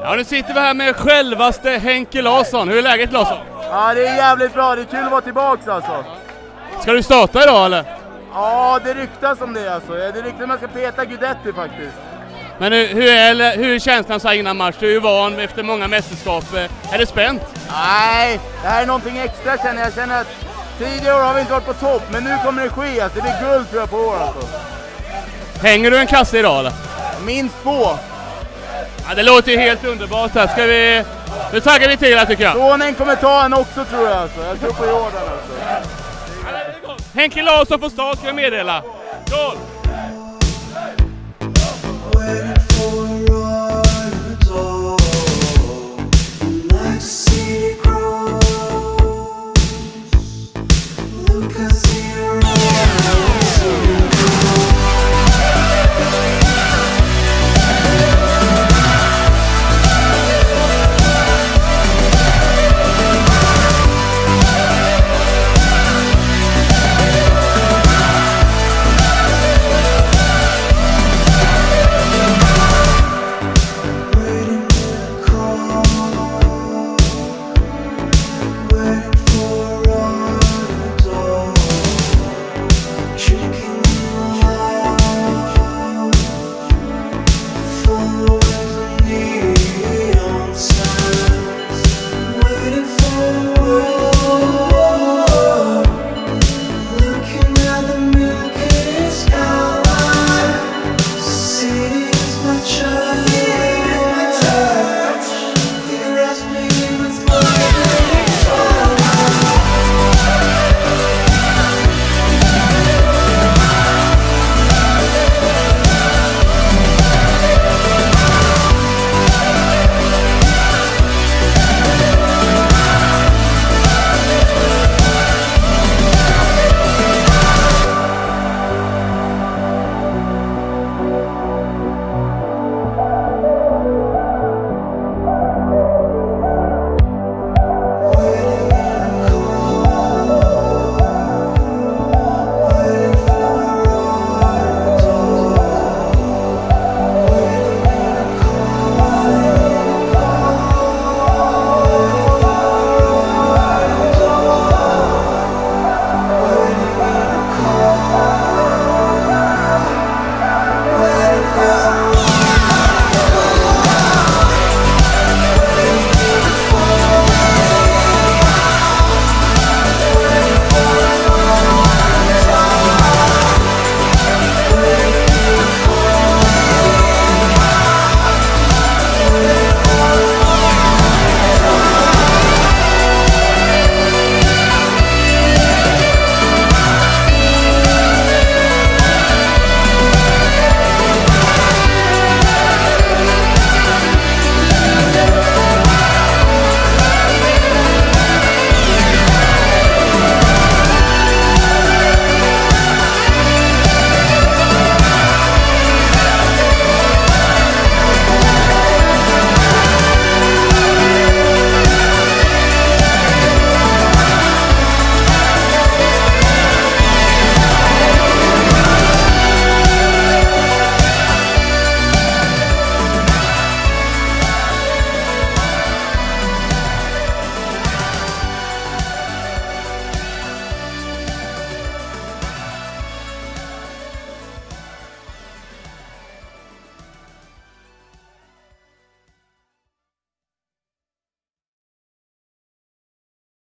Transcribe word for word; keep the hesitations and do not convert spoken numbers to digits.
Ja, nu sitter vi här med självaste Henke Larsson. Hur är läget, Larsson? Ja, det är jävligt bra. Det är kul att vara tillbaka alltså. Ska du starta idag eller? Ja, det ryktas om det alltså. Det ryktas om att man ska peta Guidetti faktiskt. Men hur, hur, är, hur är känslan så här innan match? Du är ju van efter många mästerskap. Är det spänt? Nej, det här är någonting extra känner jag. Jag känner att tidigare år har vi inte varit på topp, men nu kommer det ske. Alltså. Det blir guld tror jag på år alltså. Hänger du en kasse idag eller? Minst två. Ja, det låter ju helt underbart här. Ska vi... Nu taggar vi till här tycker jag. Sonen kommer ta en också tror jag alltså. Jag tror på Jordan alltså. Henke Larsson på start ska jag meddela. Skål!